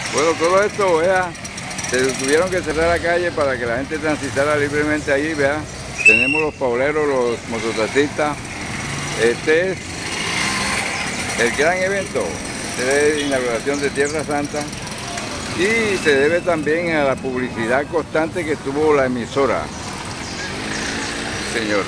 Bueno, todo esto, vea, tuvieron que cerrar la calle para que la gente transitara libremente allí, vea. Tenemos los pauleros, los mototaxistas. Este es el gran evento, esta es la inauguración de Tierra Santa y se debe también a la publicidad constante que tuvo la emisora. Señor.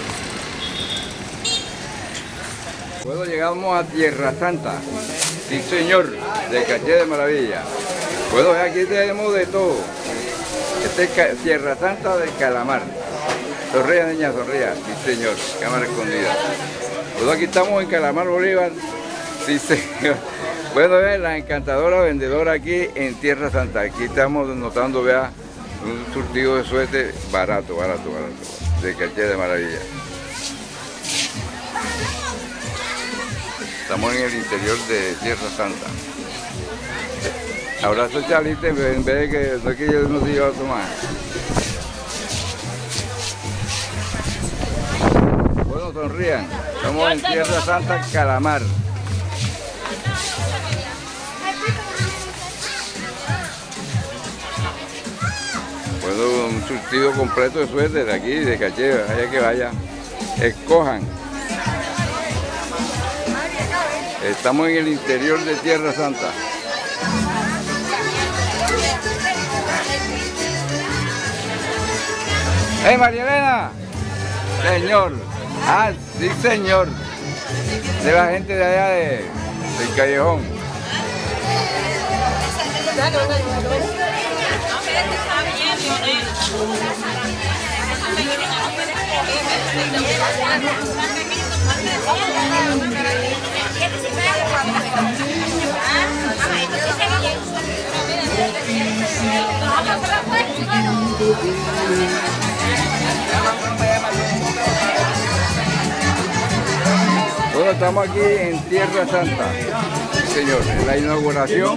Bueno, llegamos a Tierra Santa, sí señor, de Caché de Maravilla. Bueno, aquí tenemos de todo. Este es Tierra Santa del Calamar. Sonría, niña, sonría, sí señor, cámara escondida. Bueno, aquí estamos en Calamar Bolívar, sí señor. Bueno, vean, la encantadora vendedora aquí en Tierra Santa. Aquí estamos notando, vea, un surtido de suéter barato, de Caché de Maravilla. Estamos en el interior de Tierra Santa. Abrazo Chalite, en vez de que no es que yo no se iba a tomar. Bueno, sonrían. Estamos en Tierra Santa, Calamar. Bueno, un surtido completo de suéter de aquí, de Caché, allá que vaya. Escojan. Estamos en el interior de Tierra Santa. ¡Hey, María Elena! Señor. Ah, sí, señor. De la gente de allá del Callejón. Bueno, estamos aquí en Tierra Santa, sí, señor, en la inauguración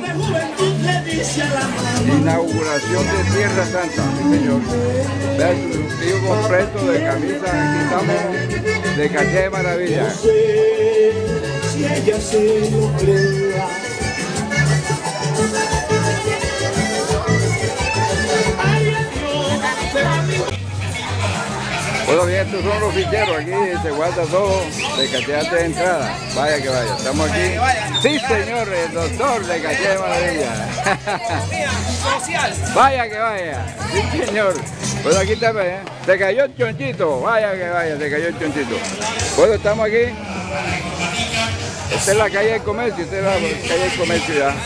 de Tierra Santa, sí, señor. Vean su surtido completo de camisa, aquí estamos de Caché de Maravilla. Si ella se lo crea. Bueno, bien, estos son los ficheros, aquí se guarda todo de Caché antes de entrada. Vaya que vaya, estamos aquí. Sí, señor, el doctor de Caché de Maravilla. Vaya que vaya, sí, señor. Bueno, aquí está, se cayó el chonchito, vaya que vaya, se cayó el chonchito. Bueno, estamos aquí. Esta es la calle del comercio, esta es la calle del comercio ya.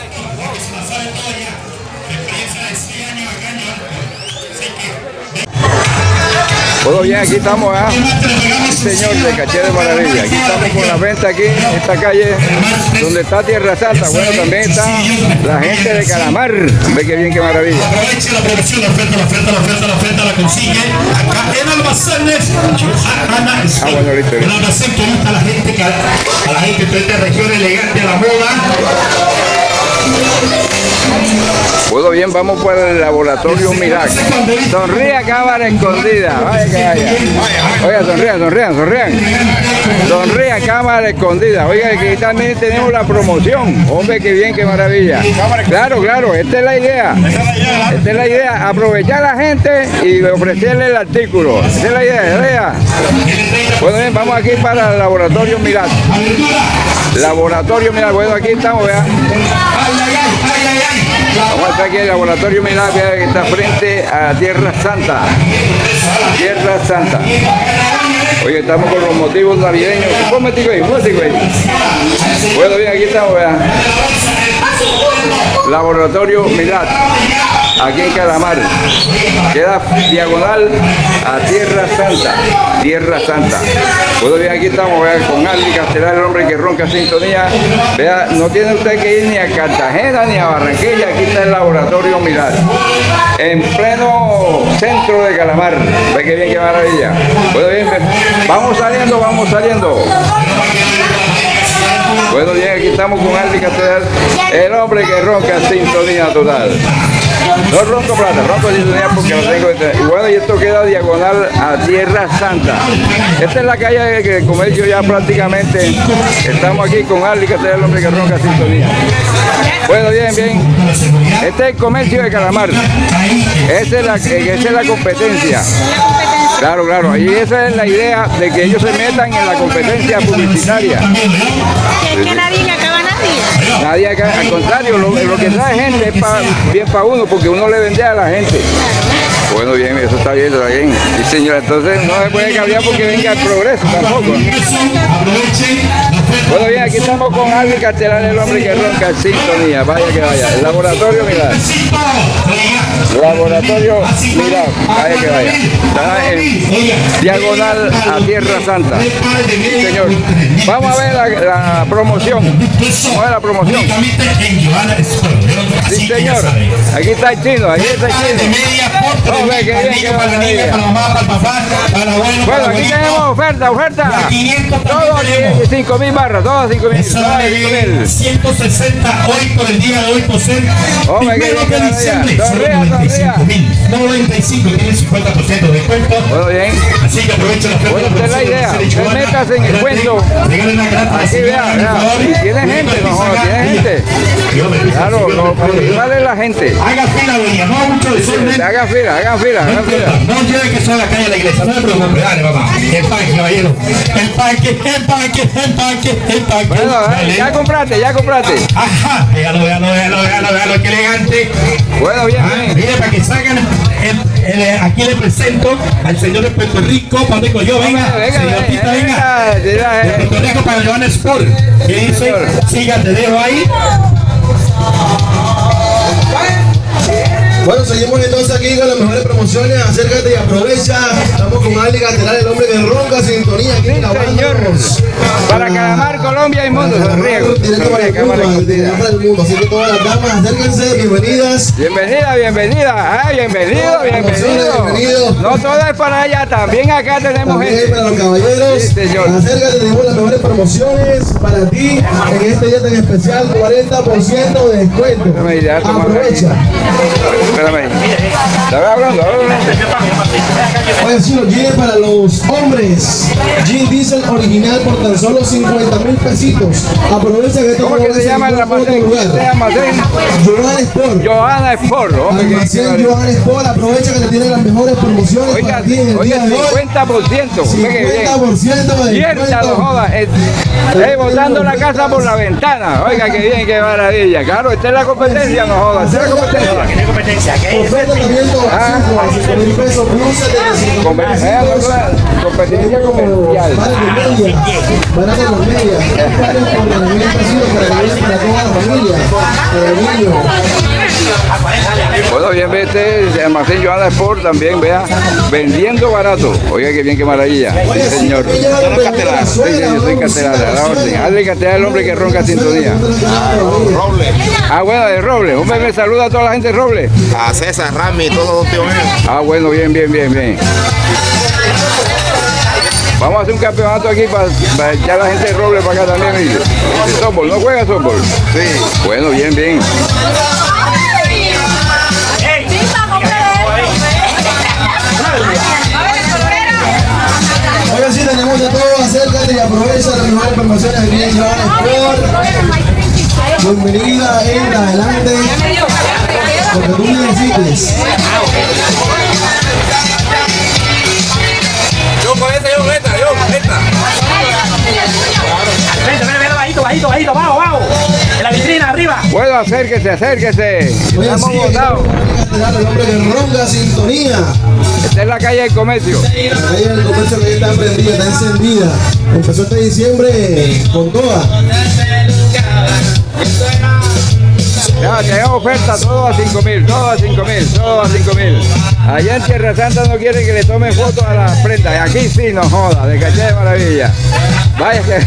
Bueno, bien, aquí estamos, señor, de Caché de Maravilla. Aquí estamos con la venta aquí, en esta calle donde está Tierra Santa. Bueno, también está la gente de Calamar. Ve que bien, qué maravilla. Aproveche la promoción, la oferta la consigue acá en Almacenes. Bueno, listo. El almacén que gusta a la gente de esta región elegante, la moda. Bueno, bien, vamos por el laboratorio Mirac. Sonría, cámara escondida. Vaya que vaya. Oiga, sonrían. Sonría, cámara escondida. Oiga, aquí también tenemos la promoción. Hombre, qué bien, qué maravilla. Claro, esta es la idea. Esta es la idea. Aprovechar a la gente y ofrecerle el artículo. Esta es la idea. Bueno, bien, vamos aquí para el laboratorio Mirac. Laboratorio Mirac. Bueno, aquí estamos, vea. Vamos a estar aquí en el laboratorio Mirac, que está frente a Tierra Santa. Tierra Santa. Oye, estamos con los motivos navideños. Un momentico ahí. Bueno, bien, aquí estamos, vean. Laboratorio Mirac, aquí en Calamar. Queda diagonal a Tierra Santa. Tierra Santa. Bueno, bien, aquí estamos, vean, con Aldi Castelar, el hombre que ronca sintonía. Vea, no tiene usted que ir ni a Cartagena ni a Barranquilla. Aquí está el laboratorio Mirac, en pleno centro de Calamar. Ve que bien, qué maravilla. Bueno, bien, vamos saliendo. Bueno, bien, aquí estamos con Aldi Castelar, el hombre que ronca sintonía total. No ronco plata, ronco sintonía porque lo tengo. Y bueno, y esto queda diagonal a Tierra Santa. Esta es la calle que el comercio ya prácticamente. Estamos aquí con Aldi Castelar, el hombre que ronca sintonía. Bueno, bien, bien. Este es el comercio de Calamar. Esa es la competencia. Claro, claro. Y esa es la idea de que ellos se metan en la competencia publicitaria. Es que nadie le acaba a nadie. Nadie acá, al contrario, lo que trae gente es bien para uno, porque uno le vende a la gente. Bueno, bien, eso está bien, está bien. Sí, señora, entonces no se puede cambiar porque venga el progreso tampoco. Bueno, bien, aquí estamos con Alvin Castelar, el hombre que ronca en sintonía. Vaya que vaya. El laboratorio, mira. Laboratorio, mira, vaya que vaya. Está en diagonal a Tierra Santa. Sí, señor. Vamos a ver la promoción. Vamos a ver la promoción. Sí, señor. Aquí está el chino, aquí está el chino. Oh, ve que bien, que maravilla. Bueno, aquí tenemos oferta. Todo 5.000 barras, todas 5.000. 160 hoy por el día de hoy por ser primero de diciembre. Sonría. 95, tiene 50% de descuento. Bueno, bien. Así que aprovecha la oferta. Bueno, esta es la idea. Usted métase en el cuento. Aquí vea. Y tiene gente, tiene gente. Claro, lo principal es la gente. Haga fila, doña, no mucho desorden. Haga fila. No quiere que sea la calle de la iglesia, no se preocupe, dale, papá. El parque, caballero. El parque. Bueno, ya compraste. Ajá, véalo, qué elegante. Bueno, bien. Mire, para que salgan, aquí le presento al señor de Puerto Rico, para que yo venga. De Puerto Rico para Johanna Sport. ¿Qué dice? Siga, te dejo ahí. Bueno, seguimos entonces aquí con las mejores promociones. Acércate y aprovecha. Estamos con Alvin Castelar, el hombre que ronca sintonía aquí en la Para Calamar, Colombia y mundo. Directo para el mundo. Así que todas las damas, acérquense, bienvenidas. Bienvenida. Bienvenido. No todo es para allá, también acá tenemos gente. Para los caballeros. Sí, señor. Acércate, tenemos las mejores promociones para ti en este día tan especial. 40% de descuento. Aprovecha. Espérame. ¿Estaba hablando? Oye, sí, los jeans para los hombres. Jean Diesel original por tan solo 50.000 pesitos. Aprovecha que ¿Cómo que se llama el almacén? Johanna Sport. Almacén Johanna Sport. Aprovecha que te tienen las mejores promociones. Oiga, para ti en el día de hoy. 50%. 50% de Cierta, no joda. Botando la casa por la ventana. Oiga, qué bien, qué maravilla. Claro, esta es la competencia, no joda. Esta es la competencia. Oferta también a 5.000 pesos plus 75.000 competencia comercial. Van a ser los medias. Paren por 9.000 pesitos para que vayan para toda la familia. Para el niño. Bueno, bien, ve este almacén Johanna Sport también, vea, vendiendo barato. Oiga, qué bien, qué maravilla. Sí, señor. Sí, yo soy Castelar, a la orden. Alvin Castelar, el hombre que ronca sintonía. Roble. Bueno, de Roble. Un me saluda a toda la gente de Roble. A César, Rami, todos los tíos míos. Bueno, bien. Vamos a hacer un campeonato aquí para echar a la gente de Roble para acá también. ¿De softball? ¿No juega softball? Sí. Bueno, bien. Ahora sí tenemos de todo, acércate y aprovecha las mejores promociones aquí en Johanna Sport. Bienvenida, entra adelante, lo que tú necesites. Yo con esta. Bajito, bajo. En la vitrina, arriba. Bueno, acérquese. Estamos votados. El hombre que ronca sintonía. Esta es la calle del comercio. La calle del comercio que está prendida, está encendida. Empezó este diciembre con toda. Ya, tenemos oferta, todo a 5.000. Allá en Tierra Santa no quieren que le tomen fotos a las prendas. Y aquí sí, no joda, de caché de maravilla. Vaya que...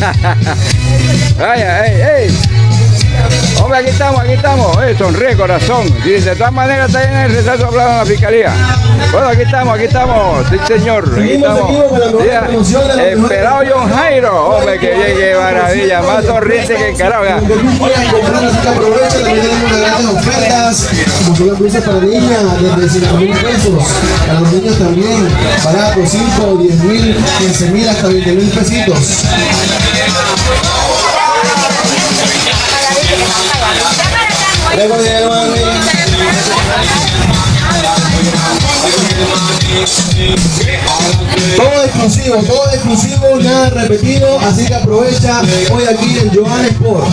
Vaya, ey. Hombre, aquí estamos. Sonríe, corazón. Y de todas maneras está en el retraso hablado en la fiscalía. Bueno, aquí estamos. Sí, señor. Aquí estamos. Esperado John Jairo. Hombre, que bien, qué maravilla. Más sonriente que el carajo. Aprovecha, también tenemos unas grandes ofertas, como son las dulces para niñas desde 5.000 pesos. Para los niños también, barato, 5, 10.000, 15.000 hasta 20.000 pesitos. Todo exclusivo, nada repetido, así que aprovecha hoy aquí en Joan Sport.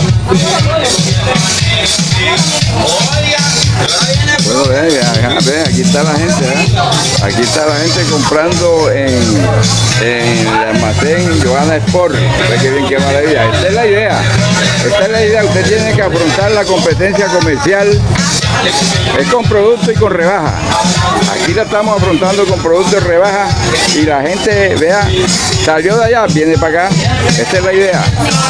Bueno, ve, aquí está la gente, aquí está la gente comprando en el almacén Joan Sport. Ve que bien, qué maravilla. Esta es la idea, usted tiene que afrontar la competencia comercial. Es con producto y con rebaja. Aquí la estamos afrontando con producto de rebaja y la gente, vea, salió de allá, viene para acá. Esta es la idea.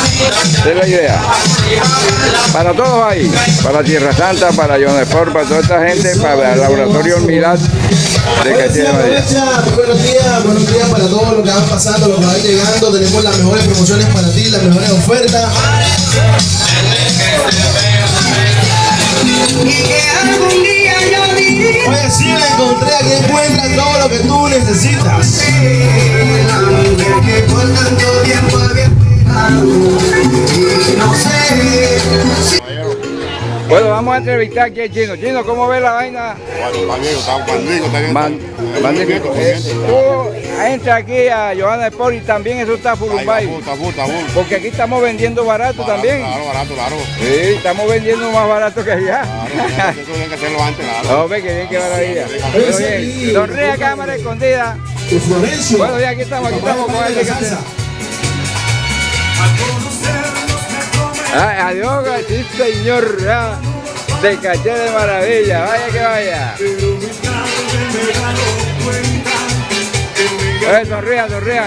Para todos ahí, para Tierra Santa, para Joan Sport, para toda esta gente, para el laboratorio Milad de Calle de Madrid. Buenos días para todos los que van pasando, los que van llegando. Tenemos las mejores promociones para ti, las mejores ofertas. Oye, sí la encontré, aquí encuentras todo lo que tú necesitas. Bueno, vamos a entrevistar aquí al Chino. Chino, ¿cómo ves la vaina? Magnífico. Tú entras aquí a Joan Sport y también eso está Furumbay. Porque aquí estamos vendiendo barato también. Claro. Sí, estamos vendiendo más barato que allá. Claro, eso tienen que hacerlo antes, claro. Hombre, que bien, qué maravilla. Bueno, bien. Sonríe a cámara escondida. Bueno, ya aquí estamos con el de casa. Adiós, sí señor, ya, de Caché de Maravilla, vaya que vaya. Sonrían.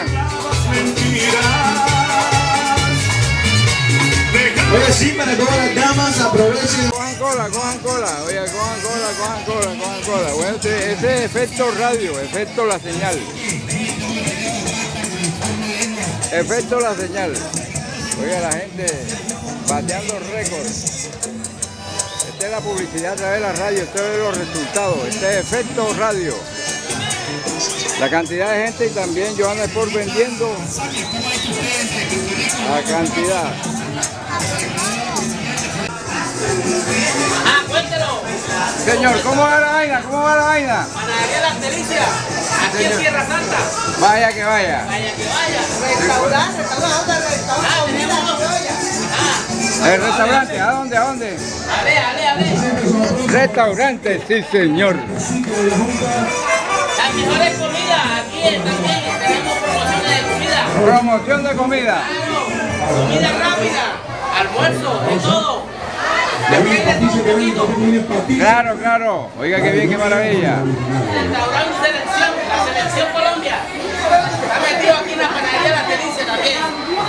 Oye, sí, para todas las damas, aprovechen. Cojan cola, oye, cojan cola. Bueno, ese es efecto radio, efecto la señal. Oiga, la gente bateando récords. Esta es la publicidad a través de la radio, estos son los resultados, este es efecto radio. La cantidad de gente y también Joan Sport vendiendo la cantidad. Cuéntelo. Señor, ¿cómo va la vaina? Panadería Las Delicias, aquí en Tierra Santa. Vaya que vaya. Restaurante. ¿El restaurante? ¿A dónde? A ver. Restaurante, sí señor. Las mejores comidas, aquí también tenemos promociones de comida. Promoción de comida. Comida rápida, almuerzo, de todo. Claro. Oiga, qué bien, qué maravilla. Restaurante Selección, la Selección Colombia. Está metido aquí en la panadería Las Delicias también.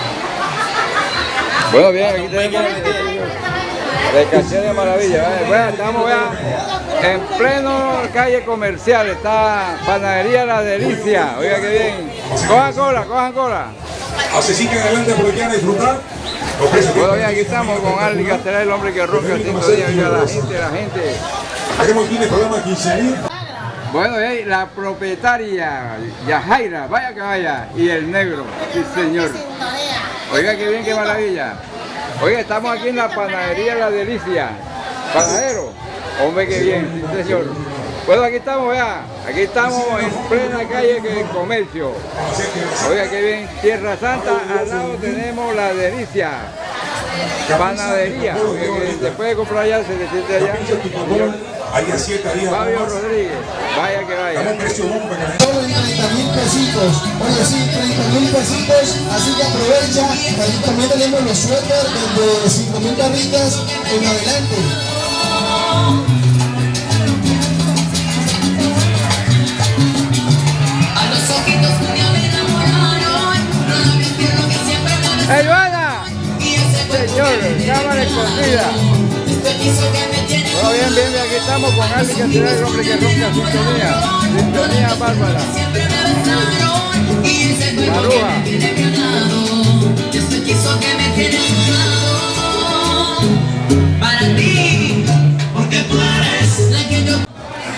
Bueno, bien, aquí tenemos de Caché de Maravilla. Bueno, estamos ya en pleno calle comercial, está Panadería La Delicia. Oiga, qué bien. Cojan cola. Así sigue adelante porque quieren disfrutar. Bueno, bien, aquí estamos con Arly Castelar, el hombre que ronca 5 días. Oiga, la gente. Tenemos aquí el programa 15.000. Bueno, la propietaria, Yajaira, vaya que vaya, y el negro, sí señor. Oiga, qué bien, qué maravilla. Oiga, estamos aquí en la Panadería La Delicia. ¿Panadero? Hombre, qué bien, sí señor. Bueno, aquí estamos, vea, aquí estamos en plena calle que comercio. Oiga, qué bien, Tierra Santa, al lado tenemos La Delicia. Panadería, que se puede comprar allá, se le siente allá. Fabio Rodríguez, vaya que vaya. Solo en 30.000 pesitos. Oye, sí, 30.000 pesitos. Así que aprovecha. Aquí también tenemos los suéteres de 5.000 barritas en adelante. ¡Ayuda! Señor, cámara escondida. Bueno, bien, aquí estamos con Arly Castelar, el hombre que ronca sintonía bárbara. Maruja. Para ti, porque tú eres la que yo.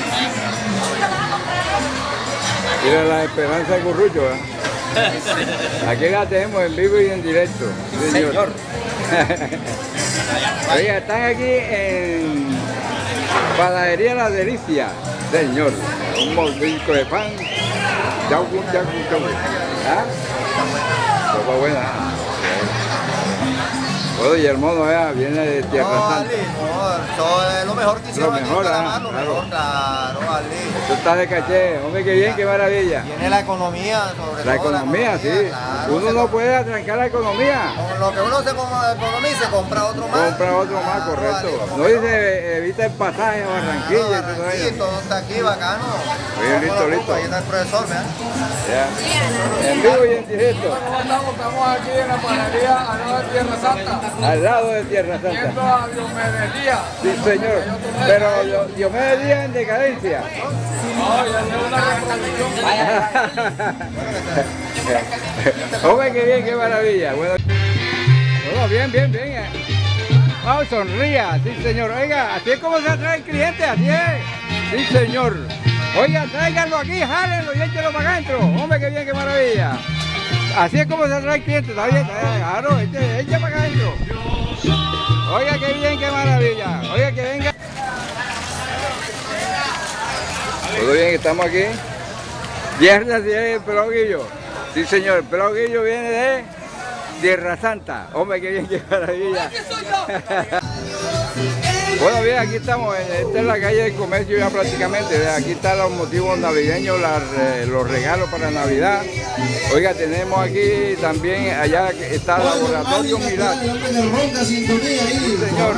Mira la esperanza de Currucho, ¿eh? Aquí la tenemos en vivo y en directo. Señor. Oiga, están aquí en Panadería La Delicia, señor. Un mordisco de pan. Chau. ¿Ah? Sopa buena. Bueno, y el mono viene de Tierra Santa. Todo es lo mejor que hicieron aquí en Calamar, lo claro. mejor, claro, Ali. Tú estás de caché, hombre, qué bien, qué maravilla. Tiene la economía, sobre La todo. economía, sí. Claro, Uno no puede atrancar la economía. Con lo que uno se economiza, compra otro más. Compra otro más, correcto. No dice, evita el pasaje a Barranquilla y todo Sí, eso. todo está aquí, bacano. Bien, listo. Ahí está el profesor, ¿verdad? Ya. En vivo y en directo. Estamos aquí en la panadería al lado de Tierra Santa, Al lado de Tierra viendo Santa. a Diomedes. Sí, señor. Pero Diomedes Díaz en decadencia. No, ya llevo una reproducción. Hombre, qué bien, qué maravilla. Bueno, bien. Vamos, sonría, sí, señor. Oiga, así es como se atrae el cliente, así es. Sí, señor. Oiga, tráiganlo aquí, jálenlo y échenlo para adentro. Hombre, qué bien, qué maravilla. Así es como se atrae el cliente, está bien, claro, eche para adentro. Oiga, qué bien, qué maravilla. Oiga, que venga. Todo bien, estamos aquí. Viernes de Pelao Guillo. Sí, señor, el Pelao Guillo viene de Tierra Santa. Hombre, qué bien, qué maravilla. Bueno, bien, aquí estamos. Esta es la calle del comercio ya prácticamente. Aquí están los motivos navideños, los regalos para Navidad. Oiga, tenemos aquí también, allá está el Laboratorio Milat. Sí, señor.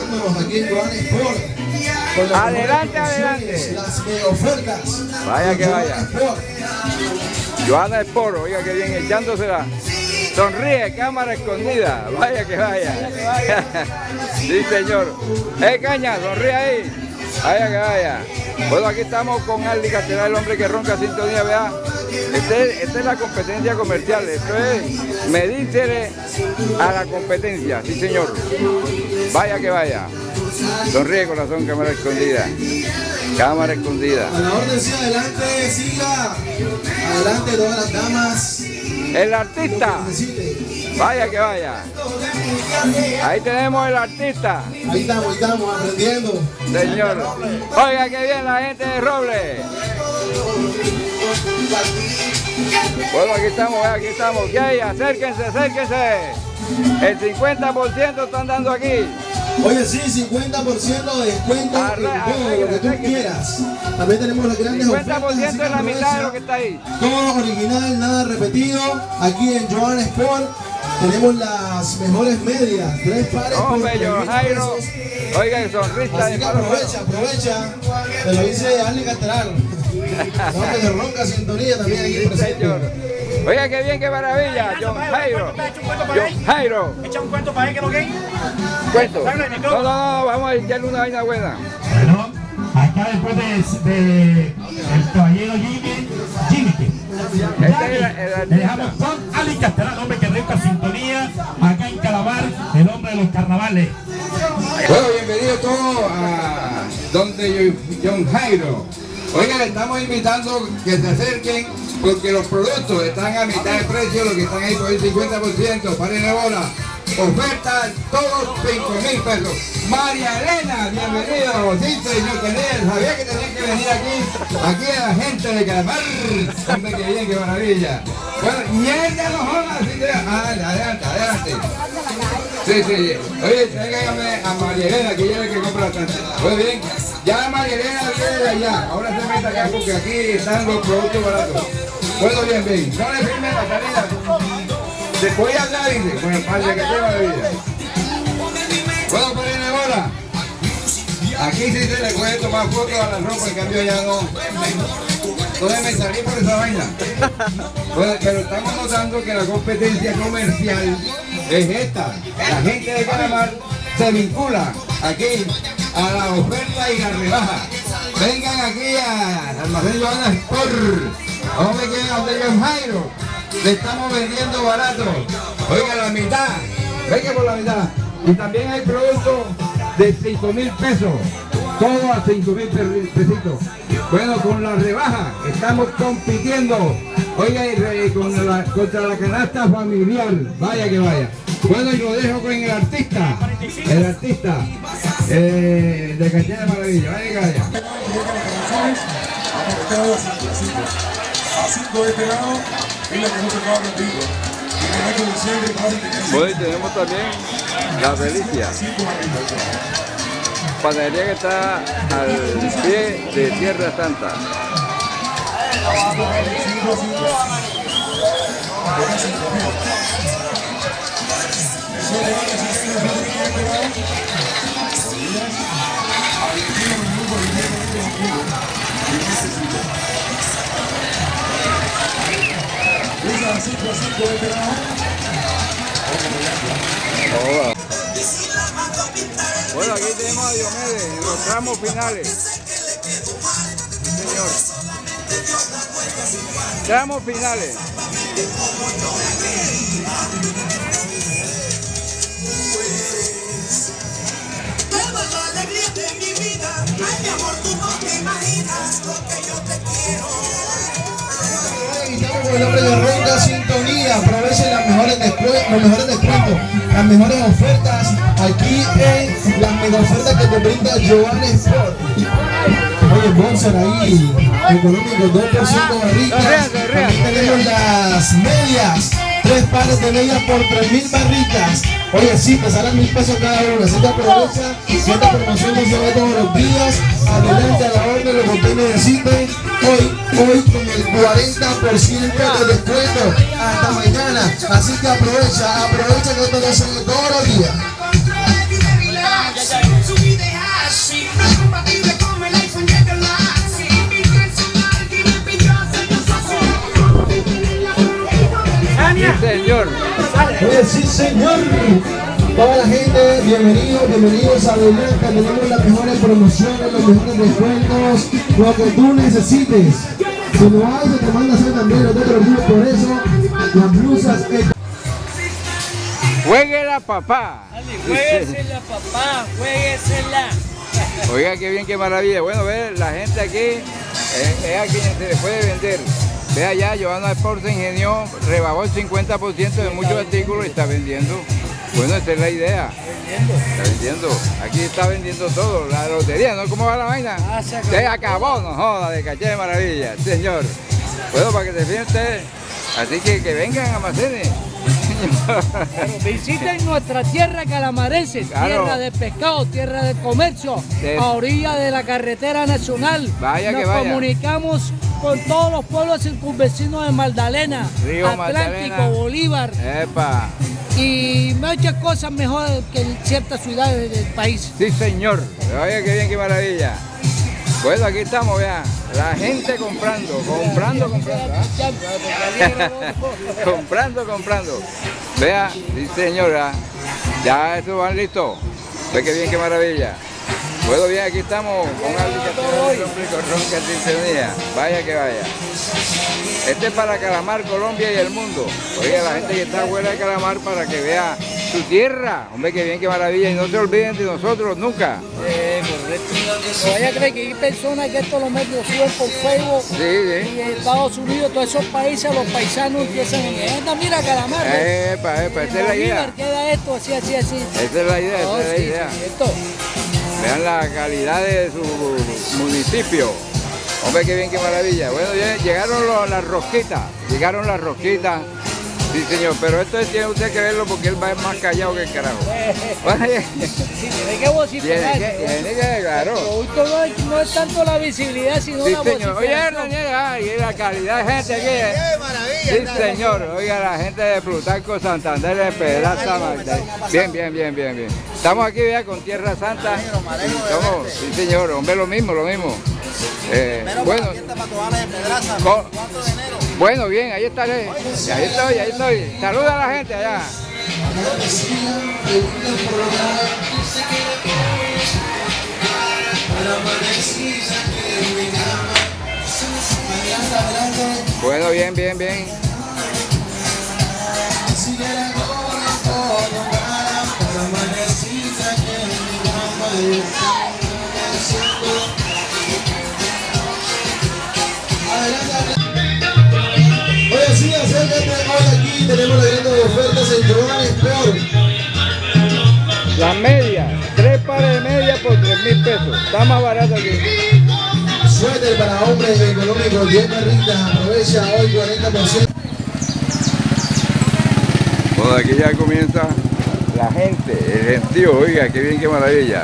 Adelante. Las ofertas. Vaya que vaya. Joana Sport, oiga que bien, echándosela. Sonríe, cámara escondida. Vaya que vaya. Sí, señor. Caña, sonríe ahí. Vaya que vaya. Bueno, aquí estamos con Aldi Castelar, el hombre que ronca sintonía, vea. Esta es la competencia comercial. Esto es medírsele a la competencia. Sí, señor. Vaya que vaya. Sonríe, corazón, cámara escondida. Cámara escondida. A la orden, sí, adelante, siga. Adelante, todas las damas. El artista. Vaya que vaya. Ahí tenemos el artista. Ahí estamos aprendiendo. Señor. Oiga, que bien la gente de Roble. Bueno, aquí estamos. ¿Qué hay? Acérquense. El 50% están dando aquí. Oye, sí, 50% de descuento en todo lo que tú quieras. También tenemos las grandes 50% de la mitad de lo que está ahí. Todo original, nada repetido. Aquí en Joana Sport tenemos las mejores medias. 3 pares Hombre, por John Jairo. Oiga, el sonrisa Así de que palo. aprovecha. Te lo dice Aldi Castelar. Hombre de ronca sintonía también aquí presente. Señor. Oiga, qué bien, qué maravilla. John Jairo. Echa un cuento para él que lo que Cuento. No, vamos a echarle una vaina buena. Bueno, acá después de el caballero Jimmy. Le dejamos con Ali Castelar, hombre que ronca sintonía acá en Calamar, el hombre de los carnavales. Bueno, bienvenidos todos a donde John Jairo. Oiga, le estamos invitando que se acerquen porque los productos están a mitad de precio, los que están ahí por el 50%, paren ahora. Oferta todos 5.000 pesos. María Elena, bienvenido. Sí, señor, sabía que tenían que venir aquí a la gente de Calamar. Hombre, qué bien, qué maravilla. Bueno, y ella no joda, así adelante. Sí. Oye, tráigame a María Elena, que ella es la que compra bastante. Muy bien. Ya María Elena viene de allá. Ahora se mete acá porque aquí están los productos baratos. Bueno, bien. No le firme la salida. Se puede hablar, dice, con el padre que tenga la vida. Bueno, pues viene ahora. Aquí sí se le puede tomar fotos a la ropa, en cambio ya no. Entonces me salí por esa vaina. Bueno, pero estamos notando que la competencia comercial es esta. La gente de Calamar se vincula aquí a la oferta y la rebaja. Vengan aquí a Almacén Joana Sport. Hombre, que donde John Jairo. Le estamos vendiendo barato. Oiga, la mitad. Venga por la mitad. Y también hay productos de 5.000 pesos. Todo a 5.000 pesitos. Bueno, con la rebaja estamos compitiendo. Oiga, contra la canasta familiar. Vaya que vaya. Bueno, y lo dejo con el artista de Calle de Maravilla. Venga allá. Bueno, y tenemos también La Delicia, panadería que está al pie de Tierra Santa. Bueno, aquí tenemos a Diomedes en los tramos finales. Señor. Tramos finales. Toda la alegría de mi vida, ay mi amor, tú no te imaginas lo que yo te quiero. Estamos con el nombre de Ronda Sintonía. Aprovechen los mejores descuentos, las mejores ofertas aquí en las mega ofertas que te brinda Giovanni Sport. Oye, Bonser ahí, económico, 2% barritas. También tenemos las medias, 3 pares de medias por 3.000 barritas. Oye, sí, te salen 1.000 pesos cada una. Así que aprovecha, si esta promoción no se ve todos los días. Adelante a la orden, lo que usted necesite. Hoy con el 40% de descuento hasta mañana. Así que aprovecha que esto no se ve todos los días. Sí, señor. Sí, señor. Toda la gente, bienvenidos a Blanca. Tenemos las mejores promociones, los mejores descuentos, lo que tú necesites. Si no hay, se te manda a hacer también, no te preocupes por eso. Las blusas. Jueguela, papá. Jueguesela, papá, jueguesela. Oiga, qué bien, qué maravilla. Bueno, ve, la gente aquí es a quien se le puede vender. Ve allá, Giovanna Sport se ingenió, rebajó el 50% de muchos artículos y está vendiendo. Bueno, esa es la idea. Está vendiendo. Aquí está vendiendo todo. La lotería, ¿no? ¿Cómo va la vaina? Se acabó, no joda, de Caché de Maravilla, señor. Bueno, para que se fíjen ustedes. Así que vengan a almacenes. Visiten nuestra tierra calamarense, claro. Tierra de pescado, tierra de comercio, a orilla de la carretera nacional. Vaya Nos que vaya. comunicamos con todos los pueblos circunvecinos de Magdalena, Río Atlántico, Magdalena. Bolívar. Epa. Y muchas cosas mejores que en ciertas ciudades del país. Sí, señor. Vaya que bien, qué maravilla. Bueno, aquí estamos, vean. La gente comprando. comprando. Vea, sí, señora. Ya eso van listo. Ve que bien, qué maravilla. Bueno, bien, aquí estamos con Ronca Sintonía. Vaya que vaya. Este es para Calamar, Colombia y el mundo. Oiga, la gente que está fuera de Calamar para que vea su tierra. Hombre, qué bien, qué maravilla. Y no se olviden de nosotros nunca. Correcto. No vaya a creer que hay personas que esto los medios suben por Facebook. Sí. Y en Estados Unidos, todos esos países, los paisanos empiezan a mira Calamar. Epa, esa es la idea. Queda esto, así. Esa es la idea, No, esa es la idea. Vean la calidad de su municipio. Hombre, qué bien, qué maravilla. Bueno, ya llegaron las rosquitas. Sí, señor, pero esto tiene usted que verlo porque él va más callado que el carajo. Sí, tiene que vociferar. Tiene que, claro. No es tanto la visibilidad, sino Sí, la señor. Oiga, vociferación. y la calidad de gente aquí. Sí, señor. Oiga, la gente de Plutarco, Santander, de Pedraza, Bien. Estamos aquí ya con Tierra Santa. Sí, señor. Hombre, lo mismo. Bueno, bien, ahí estaré. Ahí estoy. Saluda a la gente allá. Bueno, bien. Oye, sí, acércate hoy aquí, tenemos la grande de ofertas en Giovanni Sport. Las medias, 3 pares de medias por 3.000 pesos. Está más barato aquí. Suéter para hombres económicos, bien barritas, aprovecha hoy 40%. Bueno, aquí ya comienza la gente, el gentío, oiga, qué bien, qué maravilla.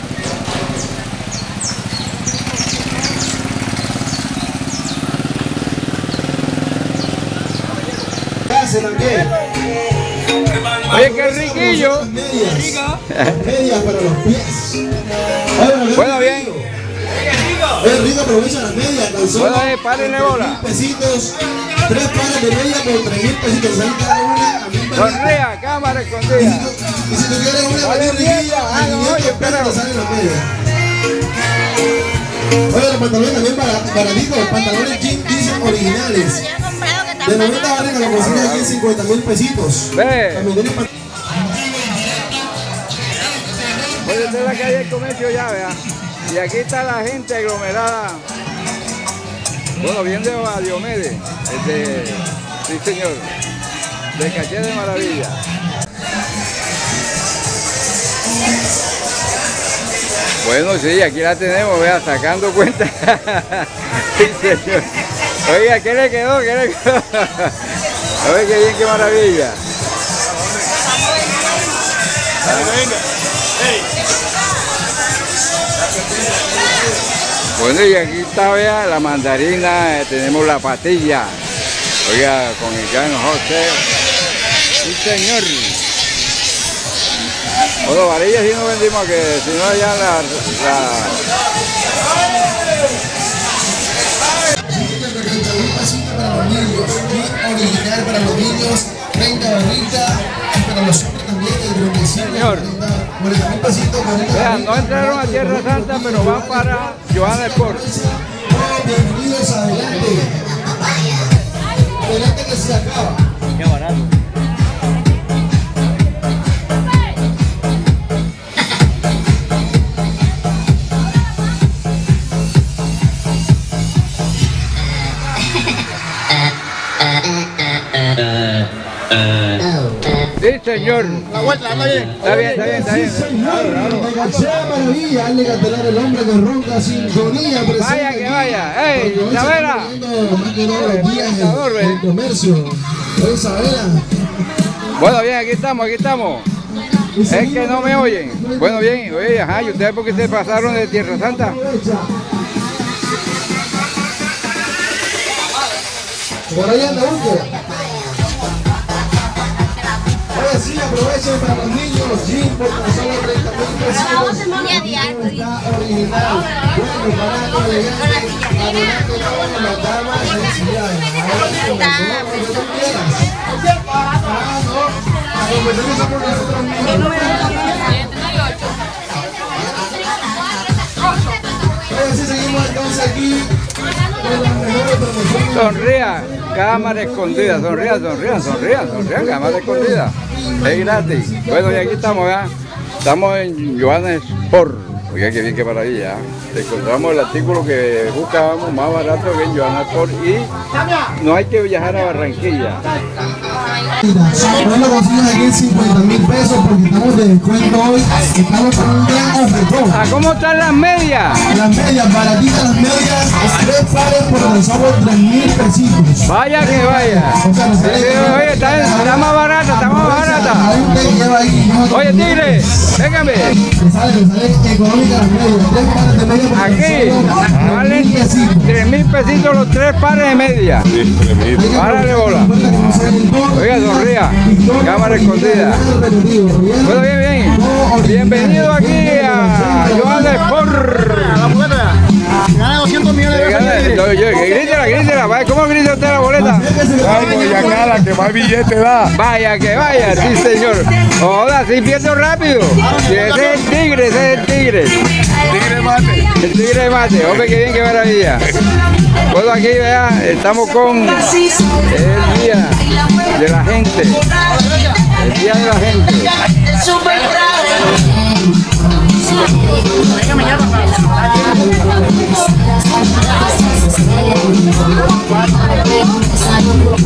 También. Oye, qué riquillo. Medias para los pies. Bueno, bien. Es rico, aprovecha las medias. Tan solo párenle bola. 3.000 pesitos, 3 pares de medias por 3.000 pesitos. Salen cada una. Sonría, cámara escondida. Y si tú quieres una medias riquilla, no, yo espero. salen las medias. Oye, los pantalones también baratitos. Los pantalones jean dicen originales. De 90 valen, lo consigues aquí en 50.000 pesitos. Ve. También tiene Oye, esta es la calle del comercio ya, vea. Y aquí está la gente aglomerada. Bueno, viendo a Diomedes, sí señor, de Caché de Maravilla. Bueno, sí, aquí la tenemos, vea, sacando cuenta. Sí, señor. Oiga, ¿qué le quedó? ¿Qué le quedó? Oiga, qué bien, qué maravilla. Bueno, y aquí está, vea, la mandarina, tenemos la patilla. Oiga, con el gran José. Sí, señor. Bueno, varillas sí no vendimos, que si no ya la... 30.000 pesitos para los niños, original para los niños, 30 barritas, para los hombres también, el 35, señor. 40.000 pesitos, 40 Vean, no entraron a Tierra Santa, pero van para Johannesburg. Bienvenidos adelante. Adelante que se acaba. Qué barato. Sí, señor. La vuelta, anda bien. Está bien, está bien, está bien. De Caché de Maravilla, hazle cantelar el hombre que ronca sintonía. Vaya que vaya. ¡Ey, Isabela! Más que todos los días en el comercio. Isabela. Bueno, bien, aquí estamos, aquí estamos. Es que no me oyen. Bueno, bien, oye, ajá, ¿y ustedes por qué se pasaron de Tierra Santa? Por ahí anda Hugo. Ahora sí, aprovechen para los niños, jean por tan solo 30.000 pesitos. Está original, bueno, barato, elegante, adelante todas las damas, felicidades. Ahora sí, con el color que tú quieras. Ah, no, la competencia por nosotros mismos. Ahora sí, seguimos entonces aquí con las mejores promociones. Sonría, cámara escondida, sonrían, cámara escondida. Es gratis. Bueno, y aquí estamos, ¿verdad? Estamos en Johannesburg. Oiga, qué bien, qué maravilla. Encontramos el artículo que buscábamos más barato que en Johannesburg y no hay que viajar a Barranquilla. Hoy lo consigues aquí en 50.000 pesos porque estamos de descuento hoy. Estamos con un gran ofertón. ¿A cómo están las medias? Las medias, baratitas las medias, 3 pares por tan solo 3.000 pesitos. Vaya que vaya. O sea, nos sale- Oye, está más barata, está más barata. Ahí usted lleva ahí, ¿no? Oye, tigre, véngame. Le sale económica las medias, 3 pares de medias por tan Aquí solo valen 3.000 pesitos. 3.000 pesitos los 3 pares de media. Párale bola. Oiga, sonría. Cámara escondida. Bueno, bien, bien. Bienvenido aquí a Johannesburg. Gana 200 millones de pesos. Grítela. ¿Cómo grita usted la boleta? Ay, ya nada, que más billete da. Vaya que vaya, sí señor. Joda, sí pierdo rápido. Sí, ese es el tigre, ese es el tigre. Tigre mate. El tigre de mate, hombre, qué bien, qué maravilla. Bueno, aquí vea, estamos con el día de la gente. El día de la gente.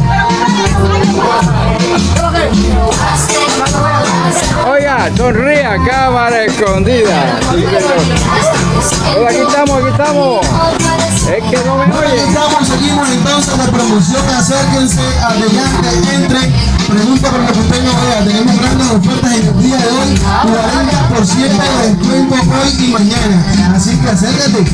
Oiga, sonría, cámara escondida. Sí, señor. Aquí estamos. Es que no me oyen. Seguimos entonces la promoción. Acérquense, adelante, entren. Pregunta por lo que tengo. Tenemos grandes ofertas en el día de hoy. 40% de descuento hoy y mañana. Así que acércate.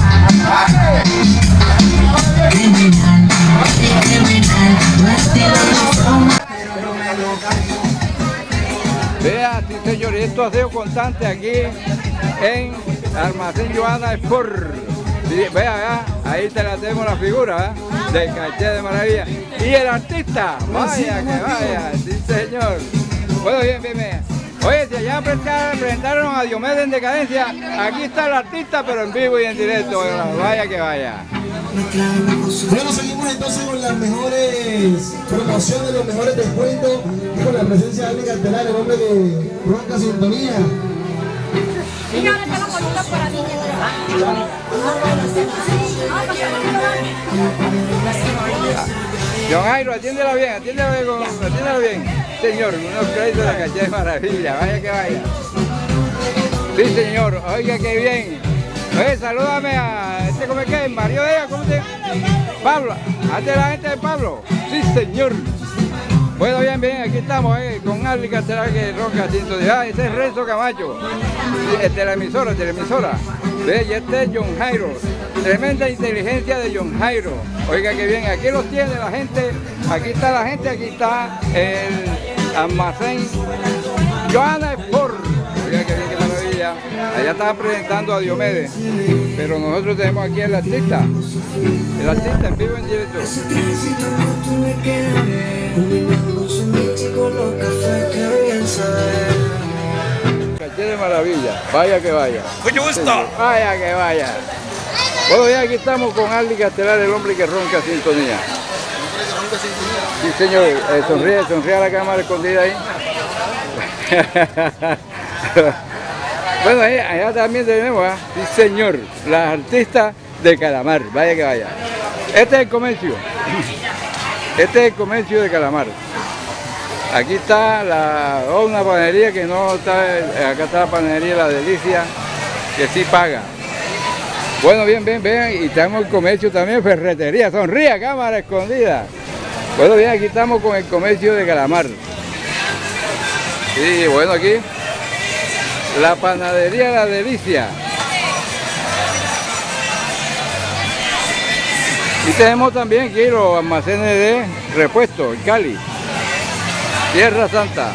Vea, sí señor, esto ha sido constante aquí en Almacén Johanna Sport. Sí, vea, ahí te la tenemos la figura de Caché de Maravilla. Y el artista, vaya que vaya, sí señor. Bueno, bien. Oye, si allá presentaron a Diomedes en Decadencia, aquí está el artista, pero en vivo y en directo, vaya que vaya. Bueno, seguimos entonces con las mejores promociones, los mejores descuentos y con la presencia de Andy Cartelar, el hombre de Ronca Sintonía. Don Jairo, atiéndela bien. Señor, unos créditos de Caché de Maravilla, vaya que vaya. Sí, señor, oiga qué bien. Oye, salúdame a ¿cómo es que? Mario de ella, ¿cómo se llama? Pablo, ¿ante la gente de Pablo? Sí, señor. Bueno, bien, aquí estamos, con Andy Cartelar que Ronca Sintonía. Ese es Renzo Camacho, de la emisora. Ve, y este es John Jairo. Tremenda inteligencia de John Jairo. Oiga que bien, aquí los tiene la gente. Aquí está la gente, aquí está el almacén Johanna Sport. Oiga que bien, qué maravilla. Allá estaban presentando a Diomedes, pero nosotros tenemos aquí el artista en vivo en directo. Caché de Maravilla, vaya que vaya. Mucho gusto. Vaya que vaya. Bueno, ya aquí estamos con Andy Cartelar, el hombre que ronca sintonía. Sí, señor, sonríe a la cámara escondida ahí. Bueno, allá también tenemos, sí señor, las artistas de Calamar, vaya que vaya. Este es el comercio. De Calamar. Aquí está una panadería que no está, acá está la panadería La Delicia, que sí paga. Bueno, bien, y tenemos el comercio también, ferretería, sonría, cámara escondida. Bueno, bien, aquí estamos con el comercio de Calamar. Sí, bueno, aquí la panadería La Delicia. Y tenemos también aquí los almacenes de repuesto, en Cali, Tierra Santa.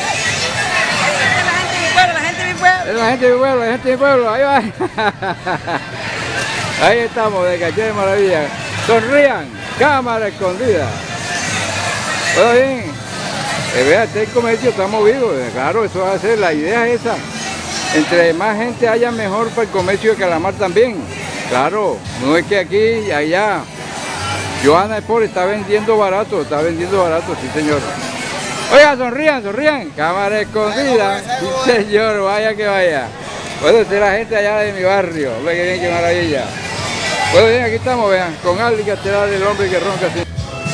La gente de mi pueblo, ahí va. Ahí estamos, de Caché de Maravilla. Sonrían, cámara escondida. Bueno, bien. Vea, este comercio está movido. Claro, eso va a ser, la idea es esa. Entre más gente haya, mejor para el comercio de Calamar también. Claro, no es que aquí y allá. Johanna Sport está vendiendo barato, sí señor. Oiga, sonrían, cámara escondida. Sí señor, vaya que vaya. Bueno, esta es la gente allá de mi barrio. Ve que bien, qué maravilla. Bueno, bien, aquí estamos, vean, con Andy Cartelar, el hombre que ronca así.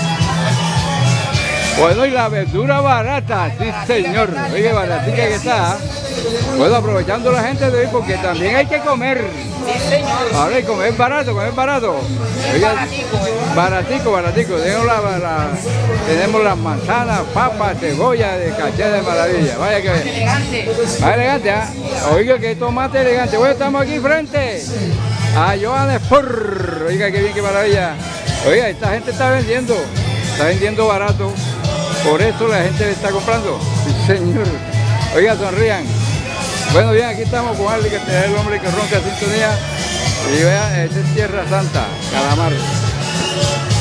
Bueno, y la verdura barata, sí señor. Oiga, baratica que está. Bueno, aprovechando la gente de hoy porque también hay que comer. Sí, señor. Ahora hay comer barato. Oiga, baratico. Tenemos las manzanas, papas, cebolla de Caché de Maravilla. Vaya que bien. Más elegante, Oiga, que tomate elegante. Bueno, estamos aquí frente a Johanna Sport. Oiga, qué bien, qué maravilla. Oiga, esta gente está vendiendo barato. Por eso la gente está comprando. Sí, señor. Oiga, sonrían. Bueno, bien, aquí estamos con Andy Cartelar, el hombre que ronca sintonía. Y vean, esta es Tierra Santa, Calamar.